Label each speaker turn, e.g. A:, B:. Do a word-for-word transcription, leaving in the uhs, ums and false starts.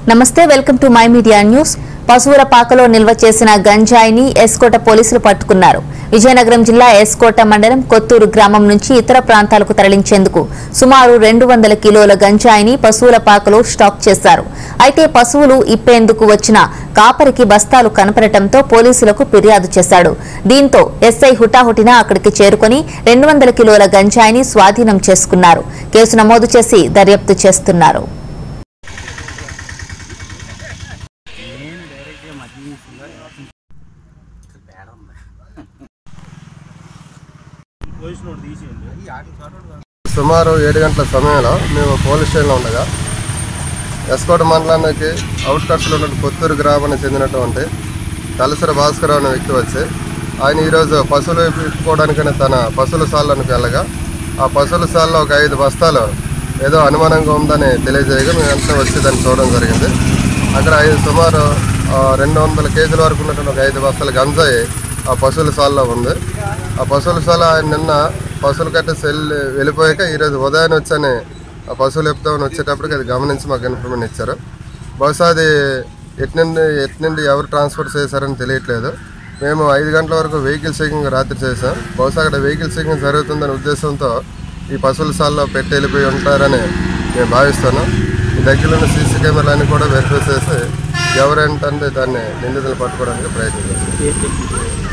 A: నమస్తే welcome to my media news. పశువుల పాకలో నిల్వ చేసిన గంజాయిని ఎస్కోట పోలీసులు పట్టుకున్నారు। విజయనగరం జిల్లా ఎస్కోట మండలం కొత్తూరు గ్రామం నుంచి ఇతర ప్రాంతాలకు తరలించేందుకు సుమారు రెండు వందల కిలోల గంజాయిని పశువుల పాకలో స్టాక్ చేశారు। అయితే పశువులు ఇప్పేందుకు వచ్చిన కాపరికి బస్తాలు కనపడటంతో పోలీసులకు ఫిర్యాదు చేశాడు। దీంతో ఎస్ఐ హుటాహుటిన అక్కడికి చేరుకొని రెండు వందల కిలోల గంజాయిని స్వాధీనం చేసుకున్నారు। కేసు నమోదు చేసి దర్యాప్తు చేస్తున్నారు।
B: సుమారు ఏడు గంటల సమయంలో మేము పోలీస్ స్టేషన్లో ఉండగా ఎస్కోట మండలానికి అవుట్కట్స్లో ఉన్న కొత్తూరు గ్రామానికి చెందినటువంటి తలసరి భాస్కర్ అనే వ్యక్తి వచ్చి ఆయన ఈరోజు పశువులు ఇప్పుకోవడానికని తన పశువుల సాల్లోనికి వెళ్ళగా ఆ పశువుల సాల్లో ఒక ఐదు బస్తాలు ఏదో అనుమానంగా ఉందని తెలియజేయగా మేము వెంటనే వచ్చి దాన్ని చూడడం జరిగింది। అక్కడ ఐదు సుమారు రెండు వందల కేజీల వరకు ఉన్నటువంటి ఒక ఐదు బస్తాల గంజాయి ఆ పశువుల సాల్లో ఉంది। ఆ పశువుల సాల ఆయన నిన్న పశువులు కట్టేసి వెళ్ళి వెళ్ళిపోయాక ఈరోజు ఉదయాన్నే వచ్చని ఆ పశువులు చెప్తామని వచ్చేటప్పటికి అది గమనించి మాకు ఇన్ఫర్మేషన్ ఇచ్చారు। బహుశా అది ఎటు నుండి ఎటు నుండి ఎవరు ట్రాన్స్పోర్ట్ చేశారని తెలియట్లేదు। మేము ఐదు గంటల వరకు వెహికల్ చెకింగ్ రాత్రి చేసాం। బహుశా అక్కడ వెహికల్ చెకింగ్ జరుగుతుందనే ఉద్దేశంతో ఈ పశువుల సాల్లో పెట్టి వెళ్ళిపోయి ఉంటారని మేము భావిస్తున్నాం। ఈ దగ్గరలో సీసీ కెమెరాలన్నీ కూడా వెరిఫై చేసి ఎవరేంటంటే దాన్ని నిందితులు పట్టుకోవడానికి ప్రయత్నం చేస్తాం।